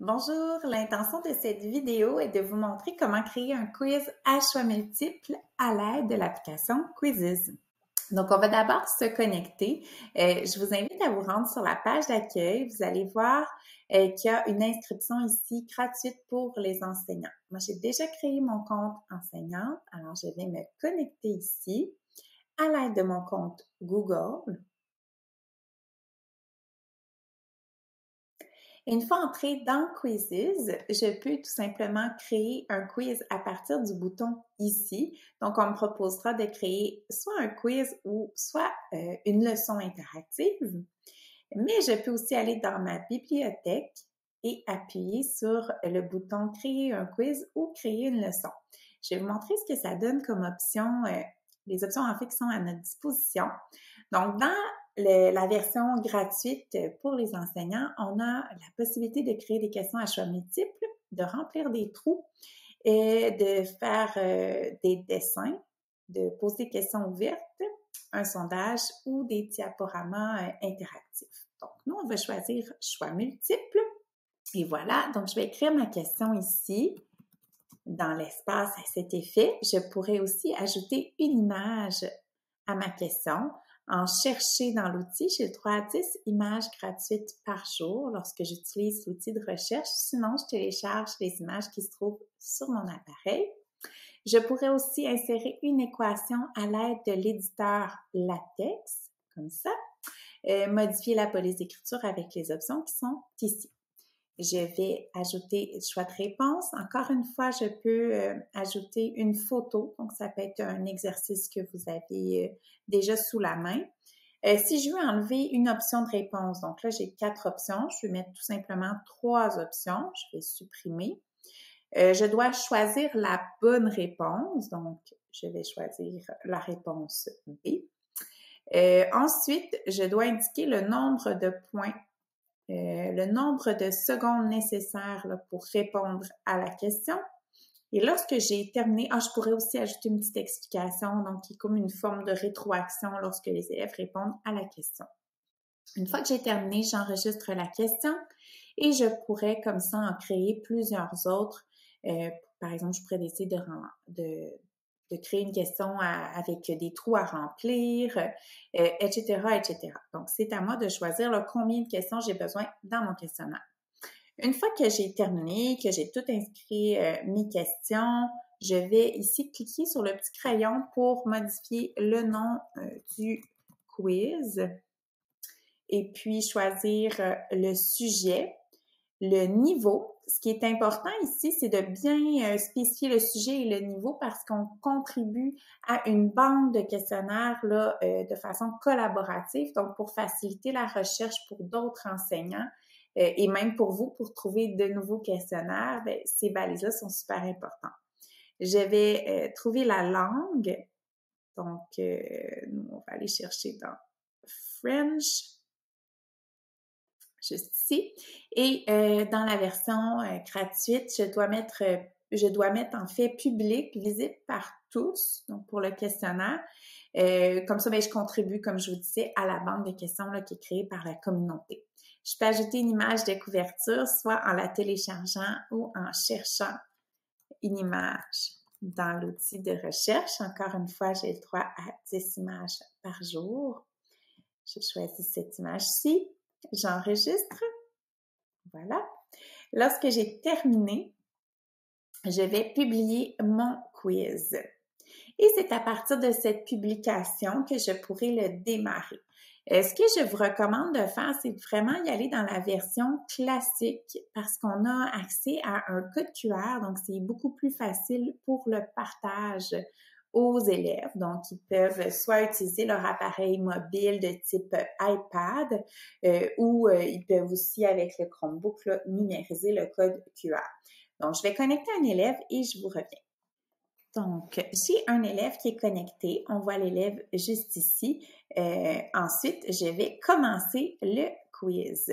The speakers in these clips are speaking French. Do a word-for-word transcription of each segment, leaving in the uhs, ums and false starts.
Bonjour, l'intention de cette vidéo est de vous montrer comment créer un quiz à choix multiples à l'aide de l'application Quizzes. Donc, on va d'abord se connecter. Euh, je vous invite à vous rendre sur la page d'accueil. Vous allez voir euh, qu'il y a une inscription ici gratuite pour les enseignants. Moi, j'ai déjà créé mon compte enseignante, alors je vais me connecter ici à l'aide de mon compte Google. Une fois entrée dans Quizzes, je peux tout simplement créer un quiz à partir du bouton ici. Donc, on me proposera de créer soit un quiz ou soit euh, une leçon interactive. Mais je peux aussi aller dans ma bibliothèque et appuyer sur le bouton Créer un quiz ou Créer une leçon. Je vais vous montrer ce que ça donne comme option, euh, les options en fait qui sont à notre disposition. Donc, dans le, la version gratuite pour les enseignants, on a la possibilité de créer des questions à choix multiples, de remplir des trous et de faire euh, des dessins, de poser des questions ouvertes, un sondage ou des diaporamas euh, interactifs. Donc, nous, on va choisir choix multiples. Et voilà, donc je vais écrire ma question ici dans l'espace à cet effet. Je pourrais aussi ajouter une image à ma question. En chercher dans l'outil, j'ai le droit à dix images gratuites par jour lorsque j'utilise l'outil de recherche. Sinon, je télécharge les images qui se trouvent sur mon appareil. Je pourrais aussi insérer une équation à l'aide de l'éditeur LaTeX, comme ça. Euh, modifier la police d'écriture avec les options qui sont ici. Je vais ajouter choix de réponse. Encore une fois, je peux euh, ajouter une photo. Donc, ça peut être un exercice que vous avez euh, déjà sous la main. Euh, si je veux enlever une option de réponse, donc là, j'ai quatre options. Je vais mettre tout simplement trois options. Je vais supprimer. Euh, je dois choisir la bonne réponse. Donc, je vais choisir la réponse B. Euh, ensuite, je dois indiquer le nombre de points Euh, le nombre de secondes nécessaires là, pour répondre à la question. Et lorsque j'ai terminé, ah, je pourrais aussi ajouter une petite explication, donc qui est comme une forme de rétroaction lorsque les élèves répondent à la question. Une fois que j'ai terminé, j'enregistre la question et je pourrais comme ça en créer plusieurs autres. Euh, par exemple, je pourrais décider de, de, de créer une question à, avec des trous à remplir, euh, et cetera, et cetera. Donc, c'est à moi de choisir là, combien de questions j'ai besoin dans mon questionnaire. Une fois que j'ai terminé, que j'ai tout inscrit euh, mes questions, je vais ici cliquer sur le petit crayon pour modifier le nom euh, du quiz et puis choisir euh, le sujet, le niveau. Ce qui est important ici, c'est de bien euh, spécifier le sujet et le niveau parce qu'on contribue à une banque de questionnaires là, euh, de façon collaborative, donc pour faciliter la recherche pour d'autres enseignants euh, et même pour vous, pour trouver de nouveaux questionnaires, bien, ces balises-là sont super importantes. Je vais euh, trouver la langue. Donc, euh, nous, on va aller chercher dans French. Juste ici. Et euh, dans la version euh, gratuite, je dois mettre, euh, je dois mettre en fait public, visible par tous, donc pour le questionnaire. Euh, comme ça, ben, je contribue, comme je vous disais, à la banque de questions là, qui est créée par la communauté. Je peux ajouter une image de couverture, soit en la téléchargeant ou en cherchant une image dans l'outil de recherche. Encore une fois, j'ai le droit à dix images par jour. Je choisis cette image-ci. J'enregistre. Voilà. Lorsque j'ai terminé, je vais publier mon quiz. Et c'est à partir de cette publication que je pourrai le démarrer. Euh, ce que je vous recommande de faire, c'est vraiment y aller dans la version classique parce qu'on a accès à un code Q R, donc c'est beaucoup plus facile pour le partage aux élèves. Donc, ils peuvent soit utiliser leur appareil mobile de type iPad euh, ou euh, ils peuvent aussi, avec le Chromebook, là, numériser le code Q R. Donc, je vais connecter un élève et je vous reviens. Donc, j'ai un élève qui est connecté. On voit l'élève juste ici. Euh, ensuite, je vais commencer le quiz.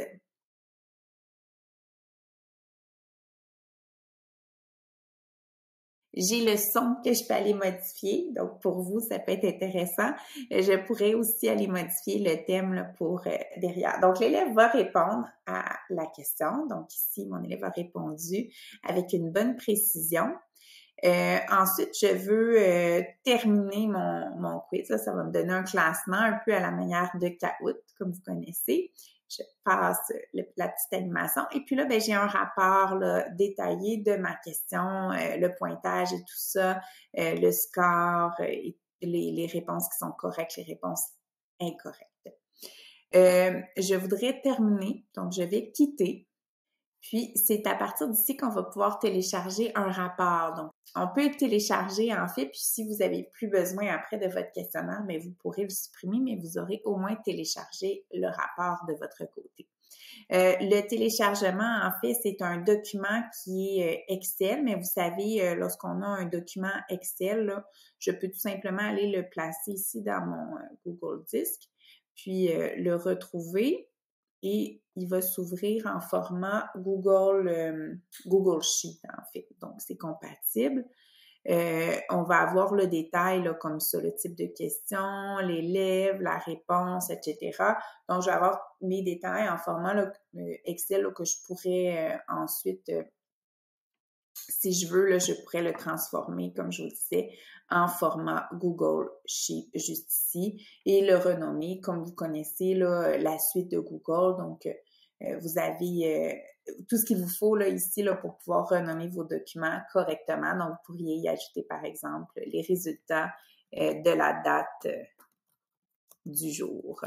J'ai le son que je peux aller modifier, donc pour vous, ça peut être intéressant. Je pourrais aussi aller modifier le thème là, pour euh, derrière. Donc, l'élève va répondre à la question. Donc, ici, mon élève a répondu avec une bonne précision. Euh, ensuite, je veux euh, terminer mon, mon quiz. Là, ça va me donner un classement un peu à la manière de Kahoot, comme vous connaissez. Je passe le, la petite animation. Et puis là, ben, j'ai un rapport là, détaillé de ma question, euh, le pointage et tout ça, euh, le score, euh, et les, les réponses qui sont correctes, les réponses incorrectes. Euh, je voudrais terminer, donc je vais quitter. Puis, c'est à partir d'ici qu'on va pouvoir télécharger un rapport. Donc, on peut le télécharger en fait, puis si vous n'avez plus besoin après de votre questionnaire, mais vous pourrez le supprimer, mais vous aurez au moins téléchargé le rapport de votre côté. Euh, le téléchargement, en fait, c'est un document qui est euh, Excel, mais vous savez, euh, lorsqu'on a un document Excel, là, je peux tout simplement aller le placer ici dans mon euh, Google Disc, puis euh, le retrouver. Et il va s'ouvrir en format Google, euh, Google Sheet, en fait. Donc, c'est compatible. Euh, on va avoir le détail là, comme ça, le type de question, l'élève, la réponse, et cetera. Donc, je vais avoir mes détails en format là, Excel là, que je pourrais euh, ensuite, euh, si je veux, là, je pourrais le transformer, comme je vous disais, en format Google Sheet, juste ici, et le renommer, comme vous connaissez, là, la suite de Google. Donc, euh, vous avez euh, tout ce qu'il vous faut là, ici là, pour pouvoir renommer vos documents correctement. Donc, vous pourriez y ajouter, par exemple, les résultats euh, de la date euh, du jour.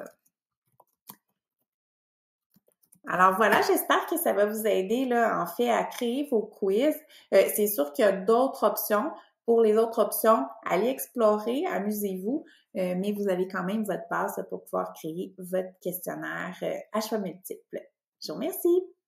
Alors voilà, j'espère que ça va vous aider là, en fait, à créer vos quiz. Euh, c'est sûr qu'il y a d'autres options. Pour les autres options, allez explorer, amusez-vous, euh, mais vous avez quand même votre base pour pouvoir créer votre questionnaire euh, à choix multiples. Je vous remercie.